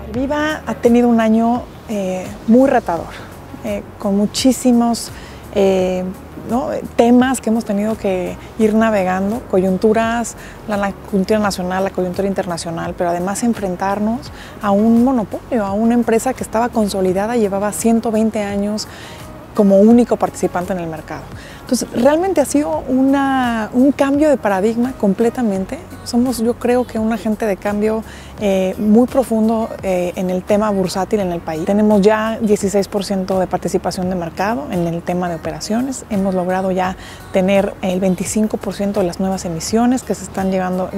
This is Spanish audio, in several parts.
Viva ha tenido un año muy retador, con muchísimos temas que hemos tenido que ir navegando, coyunturas, la coyuntura nacional, la coyuntura internacional, pero además enfrentarnos a un monopolio, a una empresa que estaba consolidada, llevaba 120 años como único participante en el mercado. Entonces, realmente ha sido un cambio de paradigma completamente. Somos, yo creo que un agente de cambio muy profundo en el tema bursátil en el país. Tenemos ya 16% de participación de mercado en el tema de operaciones. Hemos logrado ya tener el 25% de las nuevas emisiones que se están llegando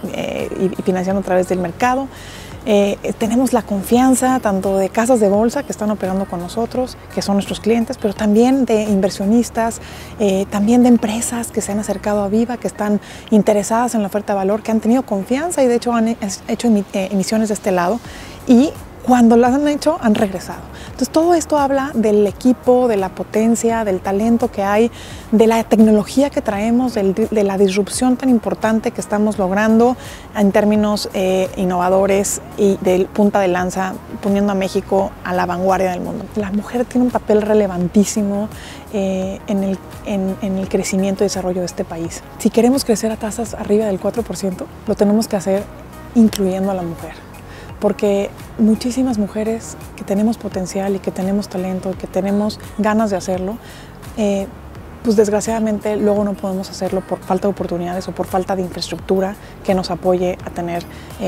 y financiando a través del mercado. Tenemos la confianza tanto de casas de bolsa que están operando con nosotros, que son nuestros clientes, pero también de inversionistas, también de empresas que se han acercado a Viva, que están interesadas en la oferta de valor, que han tenido confianza y de hecho han hecho emisiones de este lado y cuando las han hecho han regresado. Entonces todo esto habla del equipo, de la potencia, del talento que hay, de la tecnología que traemos, de la disrupción tan importante que estamos logrando en términos innovadores y de punta de lanza, poniendo a México a la vanguardia del mundo. La mujer tiene un papel relevantísimo en el crecimiento y desarrollo de este país. Si queremos crecer a tasas arriba del 4%, lo tenemos que hacer incluyendo a la mujer. Porque muchísimas mujeres que tenemos potencial y que tenemos talento y que tenemos ganas de hacerlo, pues desgraciadamente luego no podemos hacerlo por falta de oportunidades o por falta de infraestructura que nos apoye a tener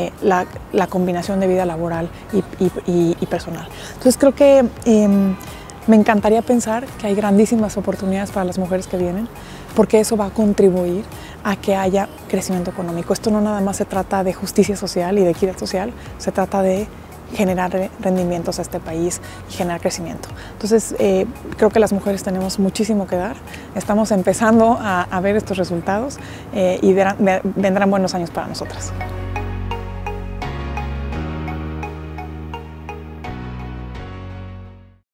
la combinación de vida laboral y personal. Entonces creo que me encantaría pensar que hay grandísimas oportunidades para las mujeres que vienen, porque eso va a contribuir a que haya crecimiento económico. Esto no nada más se trata de justicia social y de equidad social, se trata de generar rendimientos a este país y generar crecimiento. Entonces, creo que las mujeres tenemos muchísimo que dar. Estamos empezando a ver estos resultados y vendrán buenos años para nosotras.